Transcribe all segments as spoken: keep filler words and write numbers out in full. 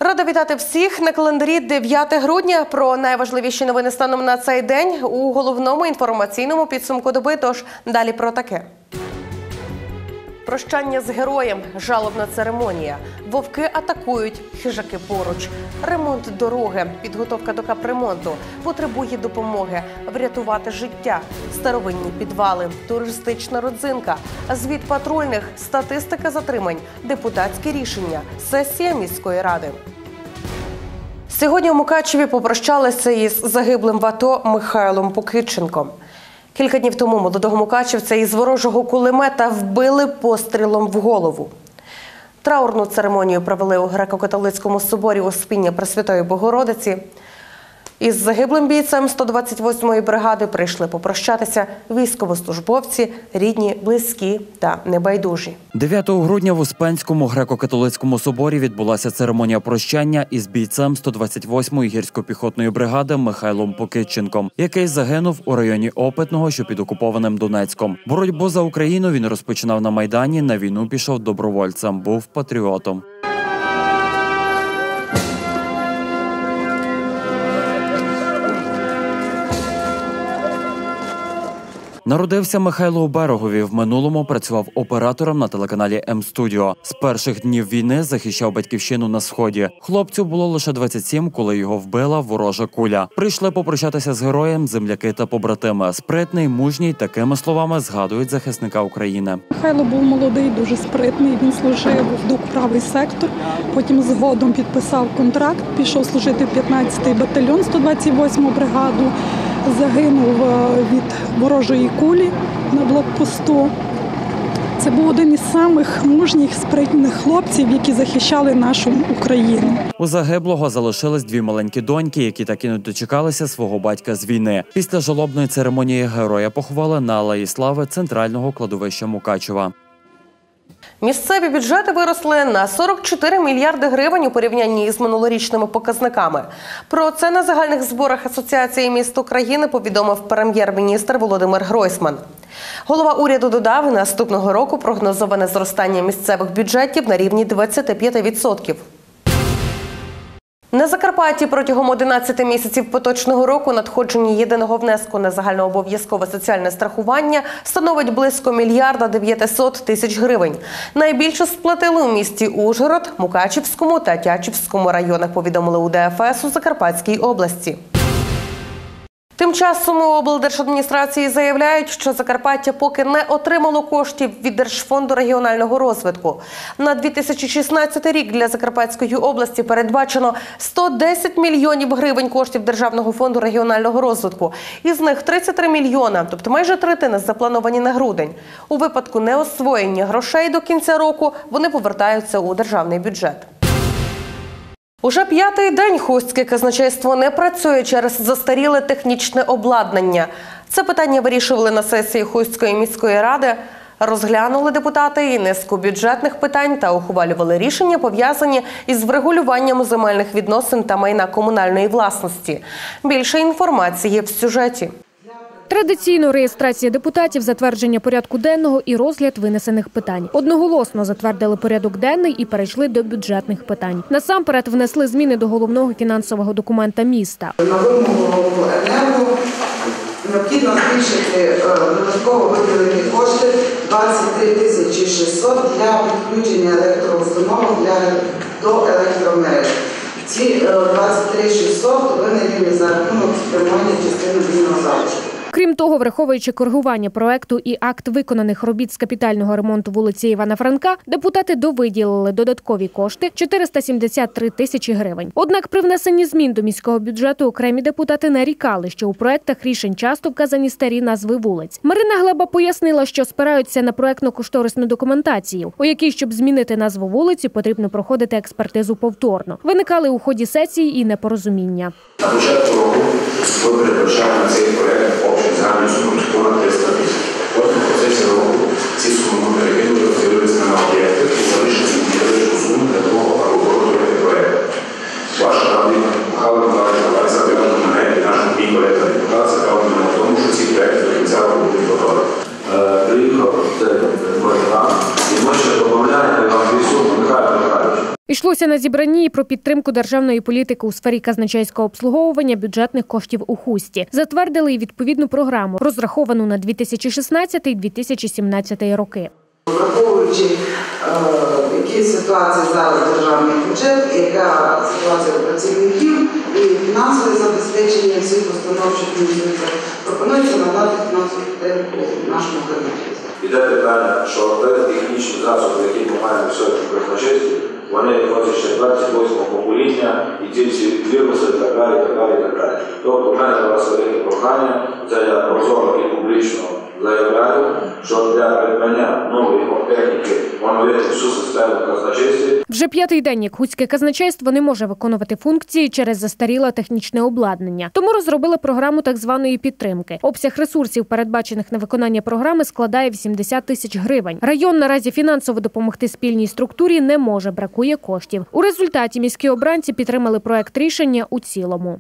Рада вітати всіх на календарі дев'яте грудня. Про найважливіші новини станом на цей день у головному інформаційному підсумку доби. Тож далі про таке. Прощання з героєм, жалобна церемонія. Вовки атакують, хижаки поруч. Ремонт дороги, підготовка до капремонту, потребує допомоги, врятувати життя. Старовинні підвали, туристична родзинка, звіт патрульних, статистика затримань, депутатські рішення, сесія міської ради. Сьогодні у Мукачеві попрощалися із загиблим в АТО Михайлом Покитченком. Кілька днів тому молодого мукачевця із ворожого кулемета вбили пострілом в голову. Траурну церемонію провели у Греко-католицькому соборі Успіння Пресвятої Богородиці. Із загиблим бійцем сто двадцять восьмої бригади прийшли попрощатися військовослужбовці, рідні, близькі та небайдужі. дев'ятого грудня в Успенському Греко-католицькому соборі відбулася церемонія прощання із бійцем сто двадцять восьмої гірсько-піхотної бригади Михайлом Покитченком, який загинув у районі Опитного, що під окупованим Донецьком. Боротьбу за Україну він розпочинав на Майдані, на війну пішов добровольцем, був патріотом. Народився Михайло у Берегові. В минулому працював оператором на телеканалі М-Студіо. З перших днів війни захищав батьківщину на Сході. Хлопцю було лише двадцять сім, коли його вбила ворожа куля. Прийшли попрощатися з героєм земляки та побратими. Спритний, мужній, такими словами згадують захисника України. Михайло був молодий, дуже спритний. Він служив в ДУК «Правий сектор». Потім згодом підписав контракт, пішов служити в п'ятнадцятий батальйон сто двадцять восьму бригаду. Загинув від ворожої кулі на блокпосту. Це був один із самих мужніх, спритних хлопців, які захищали нашу Україну. У загиблого залишились дві маленькі доньки, які так і не дочекалися свого батька з війни. Після жалобної церемонії героя поховали на Алеї Слави центрального кладовища Мукачева. Місцеві бюджети виросли на сорок чотири мільярди гривень у порівнянні з минулорічними показниками. Про це на загальних зборах Асоціації міст України повідомив прем'єр-міністр Володимир Гройсман. Голова уряду додав, наступного року прогнозоване зростання місцевих бюджетів на рівні двадцяти п'яти відсотків. На Закарпатті протягом одинадцяти місяців поточного року надходження єдиного внеску на загальнообов'язкове соціальне страхування становить близько мільярда дев'ятисот тисяч гривень. Найбільше сплатили у місті Ужгород, Мукачівському та Тячівському районах, повідомили у Де Еф Ес у Закарпатській області. Тим часом у облдержадміністрації заявляють, що Закарпаття поки не отримало коштів від Держфонду регіонального розвитку. На дві тисячі шістнадцятий рік для Закарпатської області передбачено сто десять мільйонів гривень коштів Державного фонду регіонального розвитку. Із них тридцять три мільйона, тобто майже третина, заплановані на грудень. У випадку неосвоєння грошей до кінця року вони повертаються у державний бюджет. Уже п'ятий день Хустське казначейство не працює через застаріле технічне обладнання. Це питання вирішували на сесії Хустської міської ради. Розглянули депутати і низку бюджетних питань та ухвалювали рішення, пов'язані із врегулюванням земельних відносин та майна комунальної власності. Більше інформації в сюжеті. Традиційно реєстрація депутатів, затвердження порядку денного і розгляд винесених питань. Одноголосно затвердили порядок денний і перейшли до бюджетних питань. Насамперед внесли зміни до головного фінансового документа міста. На вимогу енерго необхідно збільшити додатково виділені кошти двадцять три тисячі шістсот для підключення електроустановок до електромереж. Ці двадцять три тисячі шістсот винайдені за рахунок спрямування частини вільного залишку. Крім того, враховуючи коригування проекту і акт виконаних робіт з капітального ремонту вулиці Івана Франка, депутати довиділили додаткові кошти – чотириста сімдесят три тисячі гривень. Однак при внесенні змін до міського бюджету окремі депутати нарікали, що у проектах рішень часто вказані старі назви вулиць. Марина Глеба пояснила, що спираються на проектно-кошторисну документацію, у якій, щоб змінити назву вулиці, потрібно проходити експертизу повторно. Виникали у ході сесії і непорозуміння. На початку року ми передбачали на цей проект загальну суму понад триста тисяч. Потім в процесі року ці суми перекинули, розділилися на об'єкти і залишили невеличку суму для того, аби виконувати проєкт. Ваша рада Михайло Миколаївич запевнив мене і наш мій колега депутат запевнив мене в тому, що ці проєкти до кінця року будуть готові. Приїхав, це Михайло, і ми ще додаємо вам дві суми Михайло Михайлович. Йшлося на зібранні і про підтримку державної політики у сфері казначейського обслуговування бюджетних коштів у Хусті. Затвердили і відповідну програму, розраховану на дві тисячі шістнадцятий - дві тисячі сімнадцятий роки. Враховуючи, е, які ситуації зараз державний бюджет, яка ситуація у працівників і фінансове забезпечення всіх установ, що фінансуються, пропонується надати фінансову підтримку нашому казначейству. Іде питання, що технічні засоби, які ми маємо сьогодні в казначействі, вони ходять ще двадцять восьмого покоління, і ці всі віруси, і так далі, і так далі, і так далі. Тобто в мене до вас велике прохання, це я прозоро і публічно заявляю, що для придбання нової техніки оновити всю систему казначействі. Вже п'ятий день, як Хуське казначейство не може виконувати функції через застаріле технічне обладнання. Тому розробили програму так званої підтримки. Обсяг ресурсів, передбачених на виконання програми, складає вісімдесят тисяч гривень. Район наразі фінансово допомогти спільній структурі не може, бракує коштів. У результаті міські обранці підтримали проект рішення у цілому.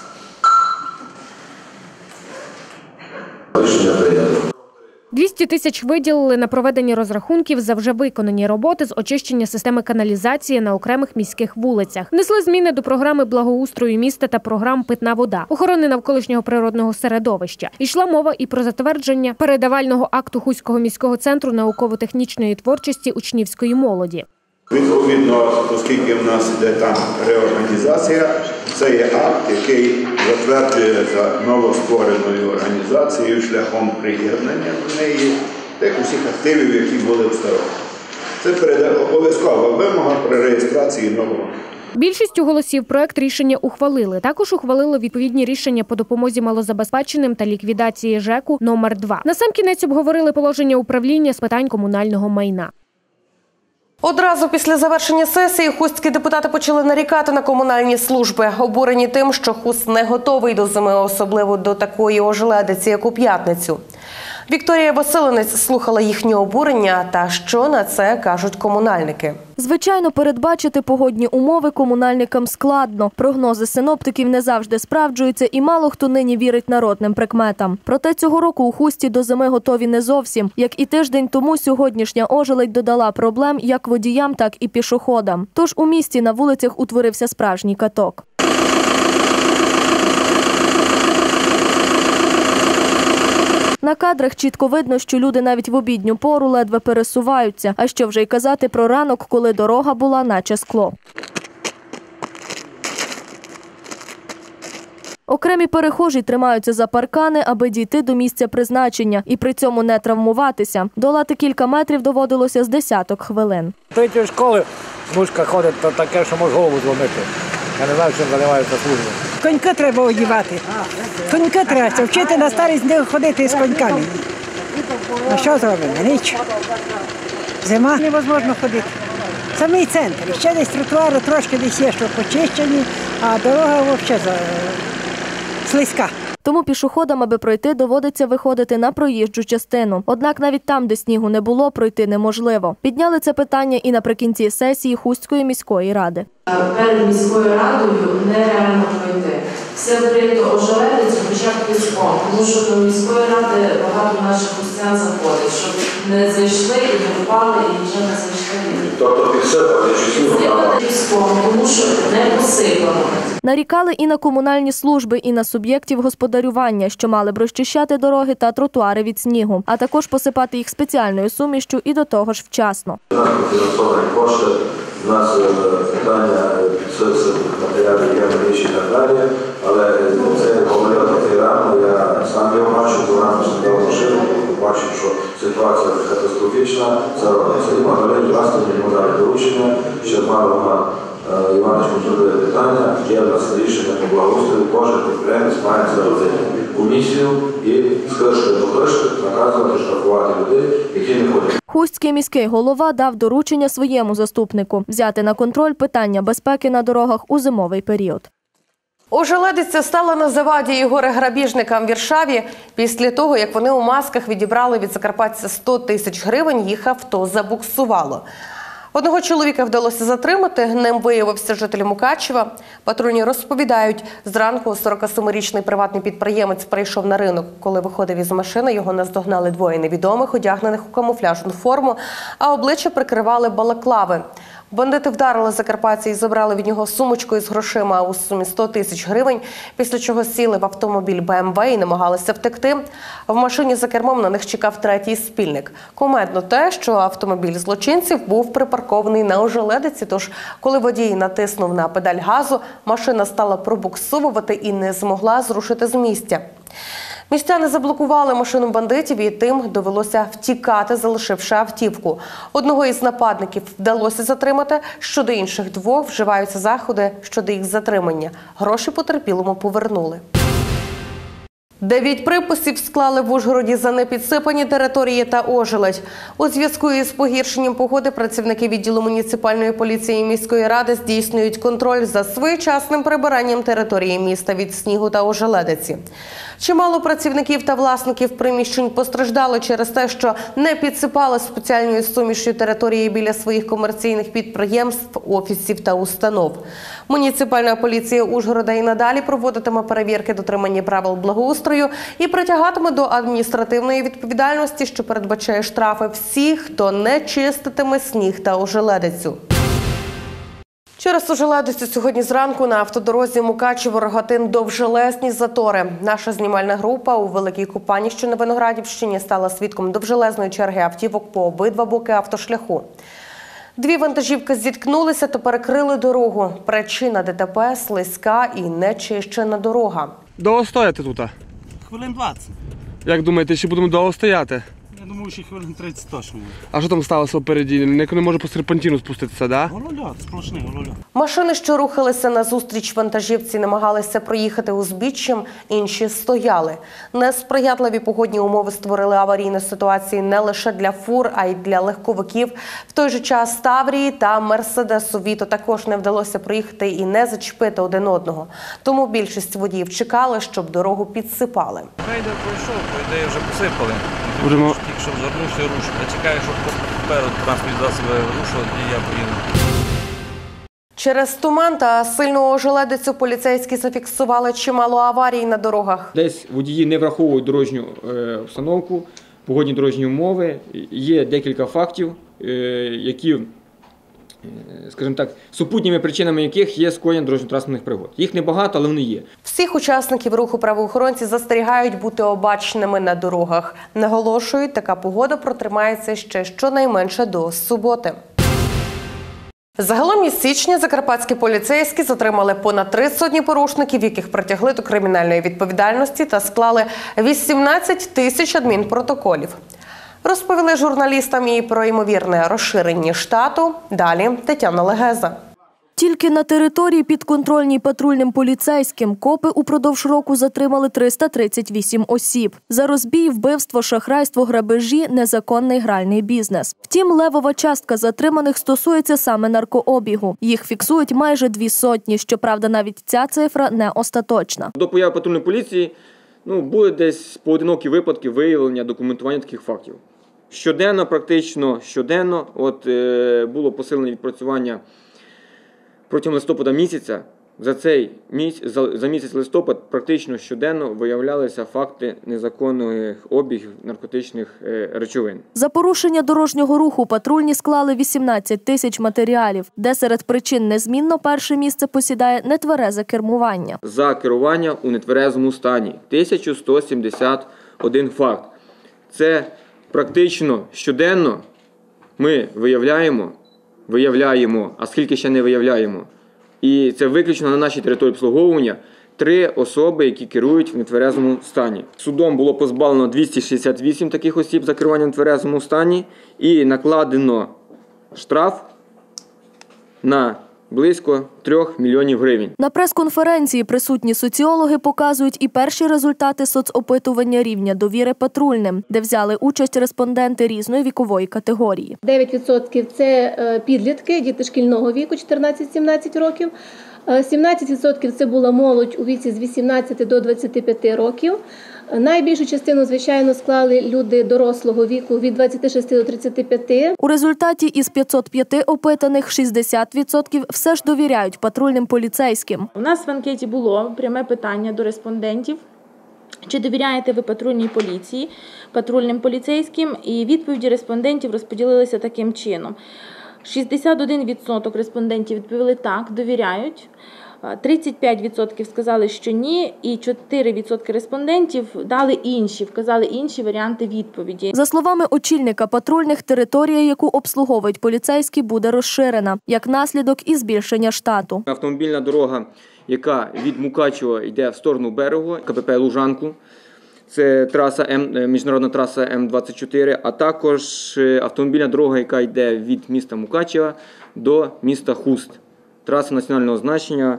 Рішення прийнято. двісті тисяч виділили на проведення розрахунків за вже виконані роботи з очищення системи каналізації на окремих міських вулицях. Внесли зміни до програми благоустрою міста та програм «Питна вода», охорони навколишнього природного середовища. Йшла мова і про затвердження передавального акту Хуського міського центру науково-технічної творчості учнівської молоді. Відповідно, оскільки в нас йде там реорганізація, це є акт, який затверджується новоствореною організацією шляхом приєднання до неї тих усіх активів, які були в старому. Це обов'язкова вимога при реєстрації нового. Більшістю голосів проект рішення ухвалили. Також ухвалили відповідні рішення по допомозі малозабезпеченим та ліквідації ЖЕКу номер два. Насамкінець обговорили положення управління з питань комунального майна. Одразу після завершення сесії хустські депутати почали нарікати на комунальні служби, обурені тим, що Хуст не готовий до зими, особливо до такої ожеледиці, як у п'ятницю. Вікторія Василинець слухала їхнє обурення та що на це кажуть комунальники. Звичайно, передбачити погодні умови комунальникам складно. Прогнози синоптиків не завжди справджуються і мало хто нині вірить народним прикметам. Проте цього року у Хусті до зими готові не зовсім. Як і тиждень тому, сьогоднішня ожеледь додала проблем як водіям, так і пішоходам. Тож у місті на вулицях утворився справжній каток. На кадрах чітко видно, що люди навіть в обідню пору ледве пересуваються. А що вже й казати про ранок, коли дорога була наче скло. Окремі перехожі тримаються за паркани, аби дійти до місця призначення і при цьому не травмуватися. Долати кілька метрів доводилося з десяток хвилин. Третьої школи мушка ходить, то таке, що може голову зломити. Я не знаю, чим займаються служби. Конька треба одягати. Конька треба вчити на старість не ходити з коньками. А що зробимо? Нічого. Зима невозможно ходити. Самий центр. Ще десь тротуари трошки десь є, що почищені, а дорога взагалі слизька. Тому пішоходам, аби пройти, доводиться виходити на проїжджу частину. Однак навіть там, де снігу не було, пройти неможливо. Підняли це питання і наприкінці сесії Хустської міської ради. Перед міською радою нереально пройти. Все прийнято ожеледицю, хоча б піском, тому що до міської ради багато наших хустян заходить, щоб не зайшли і не впали, і вже не зайшли. Тобто підсипати Підсипати піском, тому що не посипано. Нарікали і на комунальні служби, і на суб'єктів господарювання, що мали б розчищати дороги та тротуари від снігу, а також посипати їх спеціальною сумішчю і до того ж вчасно. У нас фінансовані кошти, у нас питання підсипних матеріалів є менші і так далі, але це говорити рано, я сам його бачу, бо рано сидав машину, бачу, що ситуація катастрофічна, це робиться. І Магдалені власне йому дали доручення, ще Роман Іванович контролює питання, є в нас рішення по благоустрою, кожен підприємець має це робити комісію і з кришки до кришки наказувати, штрафувати людей, які не ходять. Хустський міський голова дав доручення своєму заступнику – взяти на контроль питання безпеки на дорогах у зимовий період. Ожеледиця стала на заваді і горе-грабіжникам в Віршаві після того, як вони у масках відібрали від закарпатця сто тисяч гривень, їх авто забуксувало. Одного чоловіка вдалося затримати, ним виявився житель Мукачева. Патрульні розповідають, зранку сорокасемирічний приватний підприємець прийшов на ринок. Коли виходив із машини, його наздогнали двоє невідомих, одягнених у камуфляжну форму, а обличчя прикривали балаклави. Бандити вдарили закарпатця і забрали від нього сумочку із грошима у сумі сто тисяч гривень, після чого сіли в автомобіль Бе Ем Ве і намагалися втекти. В машині за кермом на них чекав третій спільник. Кумедно те, що автомобіль злочинців був припаркований на ожеледиці, тож коли водій натиснув на педаль газу, машина стала пробуксовувати і не змогла зрушити з місця. Містяни заблокували машину бандитів і тим довелося втікати, залишивши автівку. Одного із нападників вдалося затримати, щодо інших двох вживаються заходи щодо їх затримання. Гроші потерпілому повернули. Дев'ять приписів склали в Ужгороді за непідсипані території та ожеледь. У зв'язку із погіршенням погоди працівники відділу муніципальної поліції міської ради здійснюють контроль за своєчасним прибиранням території міста від снігу та ожеледиці. Чимало працівників та власників приміщень постраждали через те, що не підсипали спеціальною сумішю території біля своїх комерційних підприємств, офісів та установ. Муніципальна поліція Ужгорода і надалі проводитиме перевірки дотримання правил благоустрою і притягатиме до адміністративної відповідальності, що передбачає штрафи всіх, хто не чиститиме сніг та ожеледицю. Через ожеледицю сьогодні зранку на автодорозі Мукачево-Рогатин довжелезні затори. Наша знімальна група у Великій Купані, що на Виноградівщині, стала свідком довжелезної черги автівок по обидва боки автошляху. Дві вантажівки зіткнулися та перекрили дорогу. Причина Де Те Пе – слизька і нечищена дорога. Довго стояти тут? Хвилин двадцять. Як думаєте, чи будемо довго стояти? Я думаю, що хвилин тридцять точно. А що там сталося впереді? Ніхто не може по серпантину спуститися, да? Голольот, сплошний голольот. Машини, що рухалися назустріч вантажівці, намагалися проїхати узбіччям, інші стояли. Несприятливі погодні умови створили аварійну ситуацію не лише для фур, а й для легковиків. В той же час Таврії та Мерседесу Віто також не вдалося проїхати і не зачепити один одного. Тому більшість водіїв чекали, щоб дорогу підсипали. Рейдер пройшов, по ідеї вже посипали. Будемо... Тільки що звернувся і рушив. Я чекаю, щоб попереду транспортні засоби рушили, і я поїду. Через туман та сильну ожеледицю поліцейські зафіксували чимало аварій на дорогах. Десь водії не враховують дорожню е, обстановку, погодні дорожні умови. Є декілька фактів, е, які, е, скажімо так, супутніми причинами яких є скоєння дорожньо-транспортних пригод. Їх небагато, але вони є. Всіх учасників руху правоохоронці застерігають бути обачними на дорогах. Наголошують, така погода протримається ще щонайменше до суботи. Загалом із січня закарпатські поліцейські затримали понад три сотні порушників, яких притягли до кримінальної відповідальності та склали вісімнадцять тисяч адмінпротоколів. Розповіли журналістам і про ймовірне розширення штату. Далі Тетяна Легеза. Тільки на території підконтрольній патрульним поліцейським копи упродовж року затримали триста тридцять вісім осіб. За розбій, вбивство, шахрайство, грабежі, незаконний гральний бізнес. Втім, левова частка затриманих стосується саме наркообігу. Їх фіксують майже дві сотні, щоправда, навіть ця цифра не остаточна. До появи патрульної поліції ну, були десь поодинокі випадки виявлення, документування таких фактів. Щоденно, практично щоденно, от, е, було посилене відпрацювання протягом листопада місяця. За цей місяць, за, за місяць листопад практично щоденно виявлялися факти незаконних обігів наркотичних е, речовин. За порушення дорожнього руху патрульні склали вісімнадцять тисяч матеріалів, де серед причин незмінно перше місце посідає нетверезе кермування. За керування у нетверезому стані – тисяча сто сімдесят один факт. Це практично щоденно ми виявляємо, виявляємо, а скільки ще не виявляємо. І це виключно на нашій території обслуговування три особи, які керують в нетверезому стані. Судом було позбавлено двісті шістдесят вісім таких осіб за керування в нетверезому стані і накладено штраф на близько трьох мільйонів гривень. На прес-конференції присутні соціологи показують і перші результати соцопитування рівня довіри патрульним, де взяли участь респонденти різної вікової категорії. дев'ять відсотків – це підлітки, діти шкільного віку, чотирнадцять-сімнадцять років. сімнадцять відсотків – це була молодь у віці з вісімнадцяти до двадцяти п'яти років. Найбільшу частину, звичайно, склали люди дорослого віку від двадцяти шести до тридцяти п'яти. У результаті із п'ятсот п'яти опитаних шістдесят відсотків все ж довіряють патрульним поліцейським. У нас в анкеті було пряме питання до респондентів. Чи довіряєте ви патрульній поліції, патрульним поліцейським? І відповіді респондентів розподілилися таким чином. шістдесят один відсоток респондентів відповіли так, довіряють. тридцять п'ять відсотків сказали, що ні, і чотири відсотки респондентів дали інші, вказали інші варіанти відповіді. За словами очільника патрульних, територія, яку обслуговують поліцейські, буде розширена. Як наслідок і збільшення штату. Автомобільна дорога, яка від Мукачева йде в сторону берегу, КПП Лужанку, це траса М, міжнародна траса М двадцять чотири, а також автомобільна дорога, яка йде від міста Мукачева до міста Хуст. Траса національного значення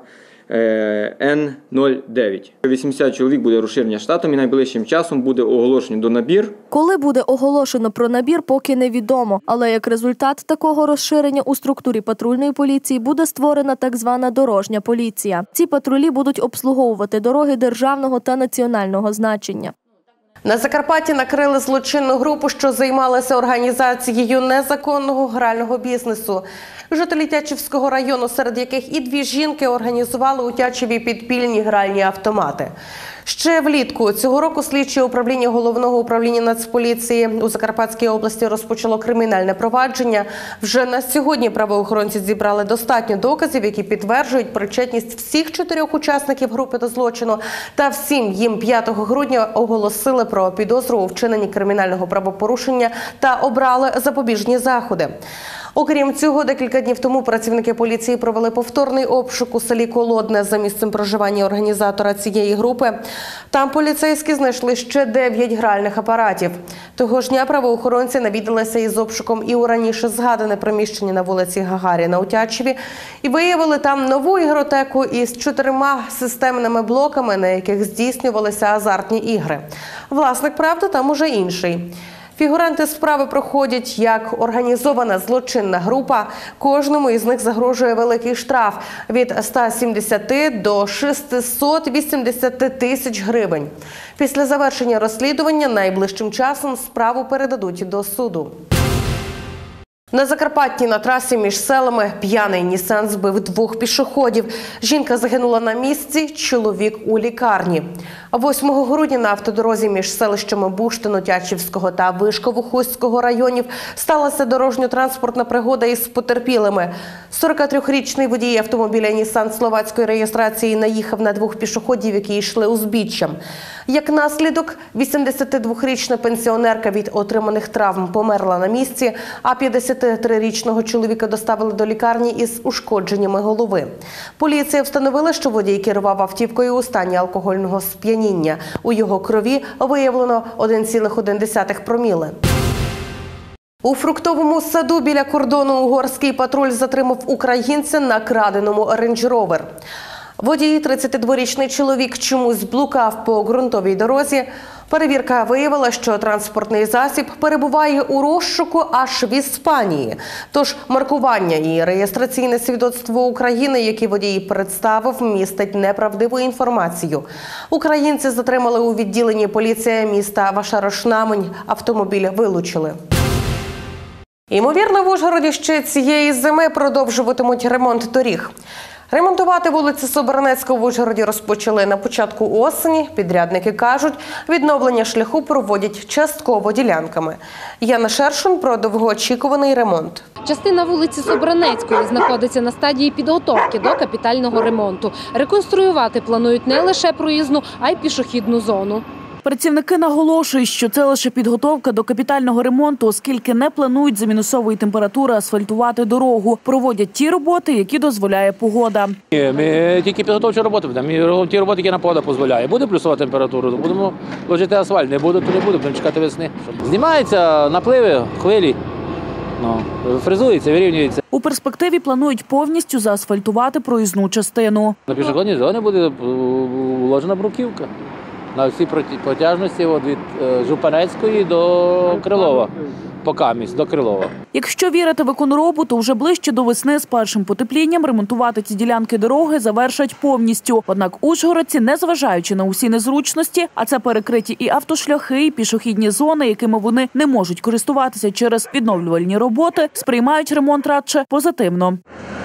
Н нуль дев'ять. вісімдесят чоловік буде розширення штатом і найближчим часом буде оголошено до набір. Коли буде оголошено про набір, поки невідомо. Але як результат такого розширення у структурі патрульної поліції буде створена так звана дорожня поліція. Ці патрулі будуть обслуговувати дороги державного та національного значення. На Закарпатті накрили злочинну групу, що займалася організацією незаконного грального бізнесу. Жителі Тячівського району, серед яких і дві жінки, організували у Тячеві підпільні гральні автомати. Ще влітку цього року слідчі управління Головного управління Нацполіції у Закарпатській області розпочало кримінальне провадження. Вже на сьогодні правоохоронці зібрали достатньо доказів, які підтверджують причетність всіх чотирьох учасників групи до злочину. Та всім їм п'ятого грудня оголосили про підозру у вчиненні кримінального правопорушення та обрали запобіжні заходи. Окрім цього, декілька днів тому працівники поліції провели повторний обшук у селі Колодне за місцем проживання організатора цієї групи. Там поліцейські знайшли ще дев'ять гральних апаратів. Того ж дня правоохоронці навідалися із обшуком і у раніше згадане приміщення на вулиці Гагаріна у Тячеві і виявили там нову ігротеку із чотирма системними блоками, на яких здійснювалися азартні ігри. Власник, правда, там уже інший. Фігуранти справи проходять як організована злочинна група. Кожному із них загрожує великий штраф – від ста сімдесяти до шестисот вісімдесяти тисяч гривень. Після завершення розслідування найближчим часом справу передадуть до суду. На Закарпатті на трасі між селами п'яний Нісан збив двох пішоходів. Жінка загинула на місці, чоловік у лікарні. восьмого грудня на автодорозі між селищами Буштино-Тячівського та Вишково-Хустського районів сталася дорожньо-транспортна пригода із потерпілими. сорокатрирічний водій автомобіля Нісан словацької реєстрації наїхав на двох пішоходів, які йшли узбіччям. Як наслідок, вісімдесятидвохрічна пенсіонерка від отриманих травм померла на місці, а п'ятдесятитрирічного чоловіка доставили до лікарні із ушкодженнями голови. Поліція встановила, що водій керував автівкою у стані алкогольного сп'яніння. У його крові виявлено один цілих одна десята проміле. У фруктовому саду біля кордону угорський патруль затримав українця на краденому Range Rover. Водій, тридцятидворічний чоловік, чомусь блукав по ґрунтовій дорозі. Перевірка виявила, що транспортний засіб перебуває у розшуку аж в Іспанії. Тож маркування і реєстраційне свідоцтво України, які водій представив, містить неправдиву інформацію. Українці затримали у відділенні поліції міста Вашарош-на-Мань. Автомобіль вилучили. Ймовірно, в Ужгороді ще цієї зими продовжуватимуть ремонт доріг. Ремонтувати вулицю Собранецьку в Ужгороді розпочали на початку осені. Підрядники кажуть, відновлення шляху проводять частково ділянками. Яна Шершун про довгоочікуваний ремонт. Частина вулиці Собранецької знаходиться на стадії підготовки до капітального ремонту. Реконструювати планують не лише проїзну, а й пішохідну зону. Працівники наголошують, що це лише підготовка до капітального ремонту, оскільки не планують за мінусової температури асфальтувати дорогу. Проводять ті роботи, які дозволяє погода. Ми тільки підготовчі роботи будемо. Ті роботи, які нам погода дозволяє. Буде плюсова температура, то будемо ложити асфальт. Не буде, то не буде, будемо чекати весни. Знімаються напливи, хвилі, ну, фрезується, вирівнюється. У перспективі планують повністю заасфальтувати проїзну частину. На пішохідній зоні буде вложена бруківка. На всій протяжності від Жупанецької до Крилова, по Камість, до Крилова. Якщо вірити виконробу, то вже ближче до весни з першим потеплінням ремонтувати ці ділянки дороги завершать повністю. Однак ужгородці, незважаючи на усі незручності, а це перекриті і автошляхи, і пішохідні зони, якими вони не можуть користуватися через відновлювальні роботи, сприймають ремонт радше позитивно.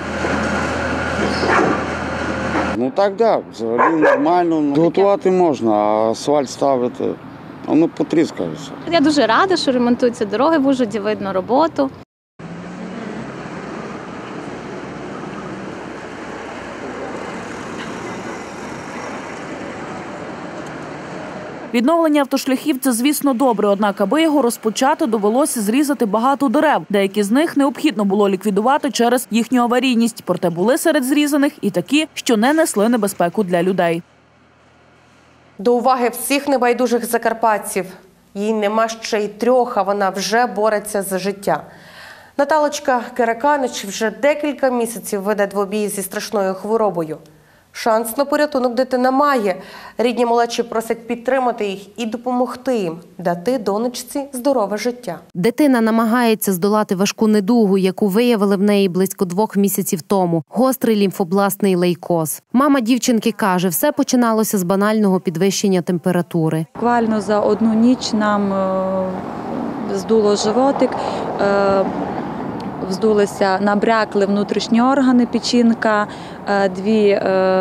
Ну так, так, взагалі нормально. Готувати можна, а асфальт ставити, воно потріскається. Я дуже рада, що ремонтуються дороги в Ужгороді, видно роботу. Відновлення автошляхів – це, звісно, добре, однак, аби його розпочати, довелося зрізати багато дерев. Деякі з них необхідно було ліквідувати через їхню аварійність. Проте були серед зрізаних і такі, що не несли небезпеку для людей. До уваги всіх небайдужих закарпатців. Їй нема ще й трьох, а вона вже бореться за життя. Наталочка Кереканич вже декілька місяців веде двобій зі страшною хворобою. Шанс на порятунок дитина має. Рідні малечі просять підтримати їх і допомогти їм, дати донечці здорове життя. Дитина намагається здолати важку недугу, яку виявили в неї близько двох місяців тому – гострий лімфобластний лейкоз. Мама дівчинки каже, все починалося з банального підвищення температури. Буквально за одну ніч нам здуло животик, вздулися, набрякли внутрішні органи, печінка, дві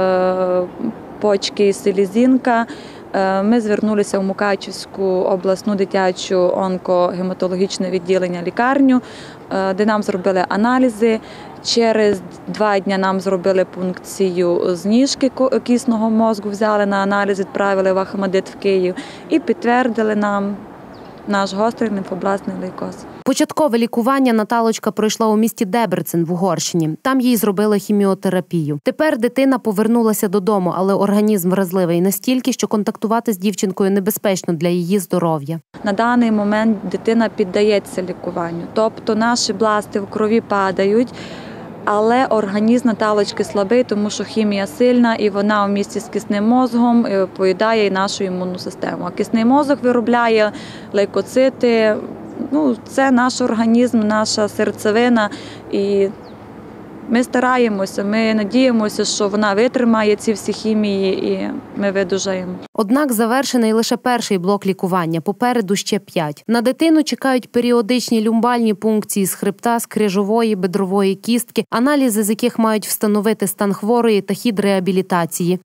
почки і селезінка. Ми звернулися в Мукачівську обласну дитячу онкогематологічне відділення лікарню, де нам зробили аналізи. Через два дні нам зробили пункцію з ніжки кісного мозку, взяли на аналіз, відправили в Ахмадит в Київ і підтвердили нам наш гострий лімфобластний лейкоз. Початкове лікування Наталочка пройшла у місті Дебрецен в Угорщині. Там їй зробили хіміотерапію. Тепер дитина повернулася додому, але організм вразливий настільки, що контактувати з дівчинкою небезпечно для її здоров'я. На даний момент дитина піддається лікуванню. Тобто наші бласти в крові падають, але організм Наталочки слабий, тому що хімія сильна і вона в місті з кисним мозгом поїдає і нашу імунну систему. А кисний мозок виробляє лейкоцити. Ну, це наш організм, наша серцевина, і ми стараємося, ми надіємося, що вона витримає ці всі хімії і ми видужаємо. Однак завершений лише перший блок лікування, попереду ще п'ять. На дитину чекають періодичні люмбальні пункції з хребта, з крижової, бедрової кістки, аналізи з яких мають встановити стан хворої та хід реабілітації.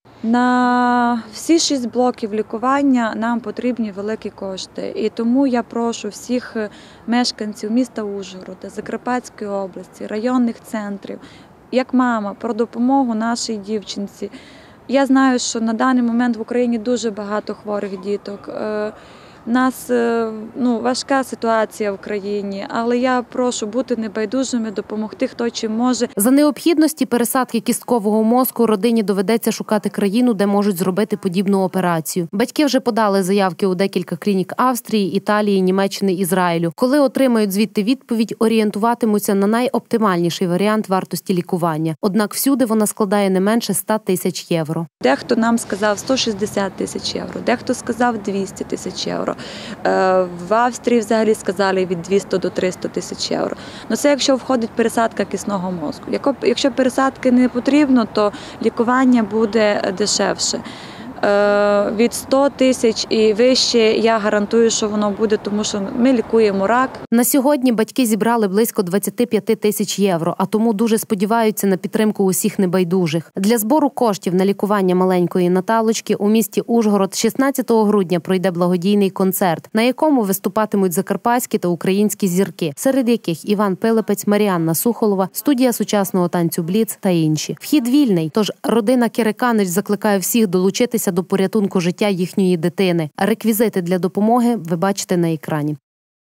На всі шість блоків лікування нам потрібні великі кошти. І тому я прошу всіх мешканців міста Ужгорода, Закарпатської області, районних центрів, як мама, про допомогу нашій дівчинці. Я знаю, що на даний момент в Україні дуже багато хворих діток. У нас ну, важка ситуація в країні, але я прошу бути небайдужими, допомогти хто чим може. За необхідності пересадки кісткового мозку родині доведеться шукати країну, де можуть зробити подібну операцію. Батьки вже подали заявки у декілька клінік Австрії, Італії, Німеччини, Ізраїлю. Коли отримають звідти відповідь, орієнтуватимуться на найоптимальніший варіант вартості лікування. Однак всюди вона складає не менше ста тисяч євро. Дехто нам сказав сто шістдесят тисяч євро, дехто сказав двісті тисяч євро. В Австрії взагалі сказали від двісті до триста тисяч євро. Ну це якщо входить пересадка кисного мозку. Якщо пересадки не потрібно, то лікування буде дешевше. Від сто тисяч і вище я гарантую, що воно буде, тому що ми лікуємо рак. На сьогодні батьки зібрали близько двадцять п'ять тисяч євро, а тому дуже сподіваються на підтримку усіх небайдужих. Для збору коштів на лікування маленької Наталочки у місті Ужгород шістнадцятого грудня пройде благодійний концерт, на якому виступатимуть закарпатські та українські зірки, серед яких Іван Пилипець, Маріанна Сухолова, студія сучасного танцю «Бліц» та інші. Вхід вільний, тож родина Кереканич закликає всіх долучитися до порятунку життя їхньої дитини. Реквізити для допомоги ви бачите на екрані.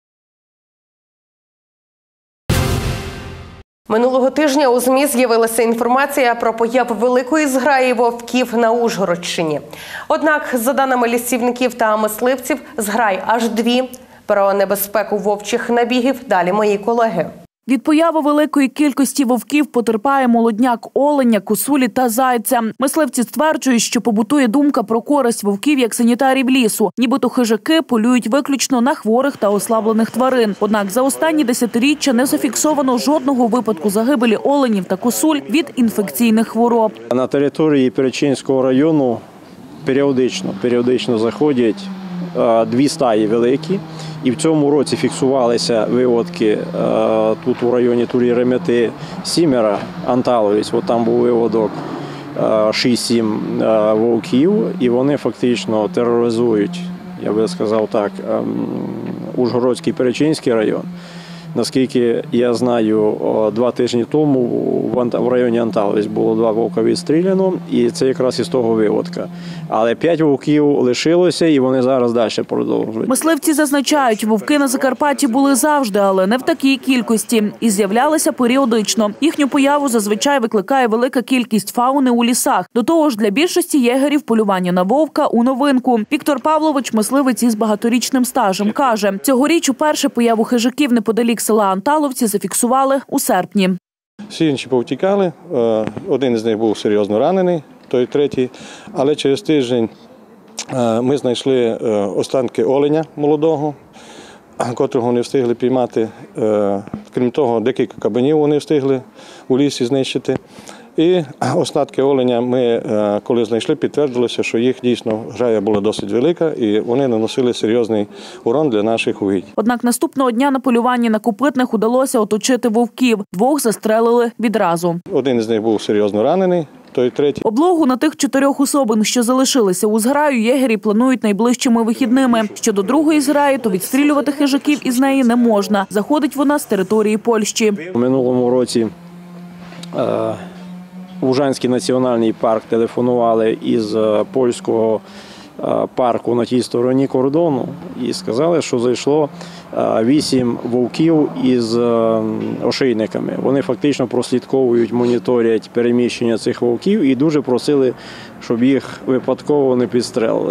Минулого тижня у ЗМІ з'явилася інформація про появ великої зграї вовків на Ужгородщині. Однак, за даними лісівників та мисливців, зграй аж дві. Про небезпеку вовчих набігів далі мої колеги. Від появи великої кількості вовків потерпає молодняк оленя, косулі та зайця. Мисливці стверджують, що побутує думка про користь вовків як санітарів лісу. Нібито хижаки полюють виключно на хворих та ослаблених тварин. Однак за останні десятиріччя не зафіксовано жодного випадку загибелі оленів та косуль від інфекційних хвороб. На території Перечинського району періодично, періодично заходять дві стаї великі. І в цьому році фіксувалися виводки тут у районі Турі-Ремети сімера анталовіць. От там був виводок шість-сім вовків, і вони фактично тероризують, я би сказав так, Ужгородський Перечинський район. Наскільки я знаю, два тижні тому в районі Анталовець було два вовка відстріляно, і це якраз із того виводка. Але п'ять вовків лишилося, і вони зараз далі продовжують. Мисливці зазначають, вовки на Закарпатті були завжди, але не в такій кількості. І з'являлися періодично. Їхню появу зазвичай викликає велика кількість фауни у лісах. До того ж, для більшості єгерів полювання на вовка у новинку. Віктор Павлович, мисливець із багаторічним стажем, каже, цьогоріч уперше появу хижаків неподалік села Анталовці зафіксували у серпні. Всі інші повтікали, один із них був серйозно ранений, той третій, але через тиждень ми знайшли останки оленя молодого, котрого не встигли піймати. Крім того, декілька кабанів вони встигли у лісі знищити. І остатки оленя ми, коли знайшли, підтвердилося, що їх дійсно грая була досить велика і вони наносили серйозний урон для наших угідь. Однак наступного дня на полюванні на копитних удалося оточити вовків. Двох застрелили відразу. Один із них був серйозно ранений, той третій. Облогу на тих чотирьох особин, що залишилися у зграю, єгері планують найближчими вихідними. Щодо другої зграї, то відстрілювати хижаків із неї не можна. Заходить вона з території Польщі. У минулому році е Ужанський національний парк телефонували із польського парку на тій стороні кордону і сказали, що зайшло вісім вовків із ошейниками. Вони фактично прослідковують, моніторять переміщення цих вовків і дуже просили, щоб їх випадково не підстрелили.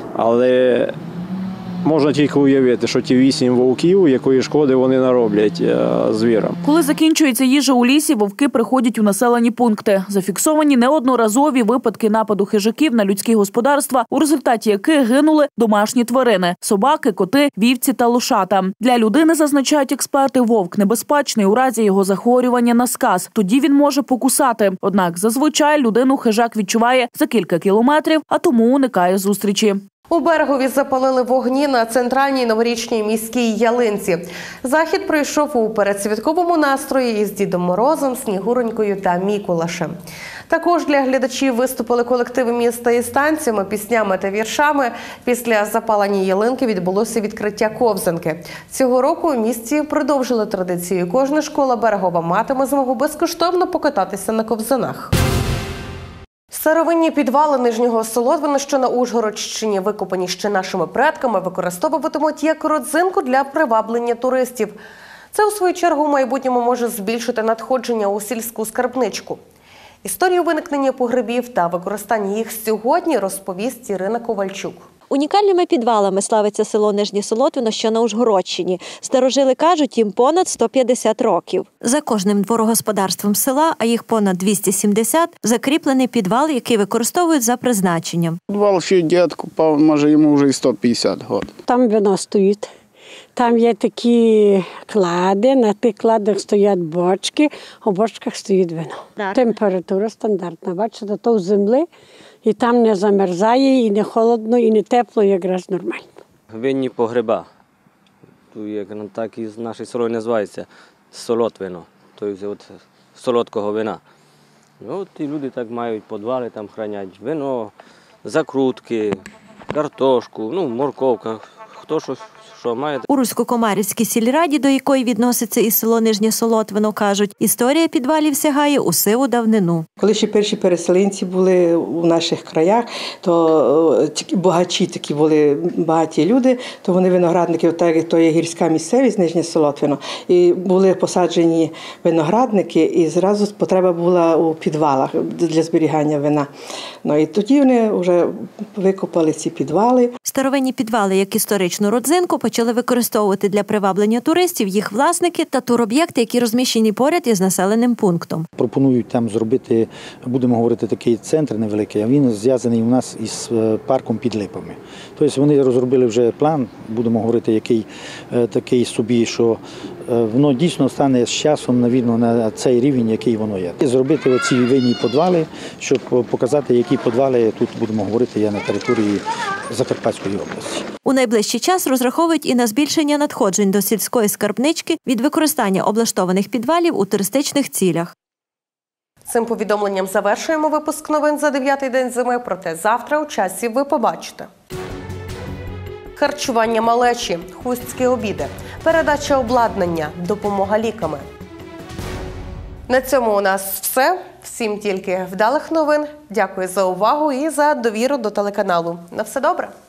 Але можна тільки уявити, що ті вісім вовків, якої шкоди вони нароблять звірам. Коли закінчується їжа у лісі, вовки приходять у населені пункти. Зафіксовані неодноразові випадки нападу хижаків на людські господарства, у результаті яких гинули домашні тварини – собаки, коти, вівці та лошата. Для людини, зазначають експерти, вовк небезпечний у разі його захворювання на сказ. Тоді він може покусати. Однак зазвичай людину хижак відчуває за кілька кілометрів, а тому уникає зустрічі. У Берегові запалили вогні на центральній новорічній міській ялинці. Захід пройшов у передсвятковому настрої із Дідом Морозом, Снігуронькою та Мікулашем. Також для глядачів виступили колективи міста із танцями, піснями та віршами. Після запалення ялинки відбулося відкриття ковзанки. Цього року у місті продовжили традицію. Кожна школа Берегова матиме змогу безкоштовно покататися на ковзанах. Старовинні підвали Нижнього Солотвина, що на Ужгородщині, викопані ще нашими предками, використовуватимуть як родзинку для приваблення туристів. Це, у свою чергу, в майбутньому може збільшити надходження у сільську скарбничку. Історію виникнення погребів та використання їх сьогодні розповість Ірина Ковальчук. Унікальними підвалами славиться село Нижнє Солотвино, що на Ужгородщині. Старожили кажуть, їм понад сто п'ятдесят років. За кожним дворогосподарством села, а їх понад двісті сімдесят, закріплений підвал, який використовують за призначенням. Підвал ще дід купав, може йому вже і сто п'ятдесят років. Там вино стоїть. Там є такі клади, на тих кладах стоять бочки, а в бочках стоїть вино. Температура стандартна, бачите, то в землі. І там не замерзає, і не холодно, і не тепло, якраз нормально. Винні погреба. Тут, як так і наше село називається, солотвино, тобто от солодкого вина. От і люди так мають підвали, там хранять вино, закрутки, картошку, ну, морковка, хто що, що має. У Русько-Комарівській сільраді, до якої відноситься і село Нижнє Солотвино, кажуть, історія підвалів сягає у сиву давнину. Коли ще перші переселенці були у наших краях, то багачі такі були багаті люди, то вони виноградники, так, то є гірська місцевість, Нижнє Солотвино, і були посаджені виноградники, і зразу потреба була у підвалах для зберігання вина. Ну і тоді вони вже викопали ці підвали. Старовинні підвали, як історичну родзинку, почали використовувати для приваблення туристів їх власники та туроб'єкти, які розміщені поряд із населеним пунктом. Пропонують там зробити, будемо говорити, такий центр невеликий, а він зв'язаний у нас із парком під Липами. Тобто вони розробили вже план, будемо говорити, який такий собі, що воно дійсно стане з часом, навірно, на цей рівень, який воно є. Зробити оці винні підвали, щоб показати, які підвали тут, будемо говорити, є на території Закарпатської області. У найближчий час розраховують і на збільшення надходжень до сільської скарбнички від використання облаштованих підвалів у туристичних цілях. Цим повідомленням завершуємо випуск новин за дев'ятий день зими, проте завтра у часі ви побачите. харчування малечі, хустські обіди, передача обладнання, допомога ліками. На цьому у нас все. Всім тільки вдалих новин. Дякую за увагу і за довіру до телеканалу. На все добре!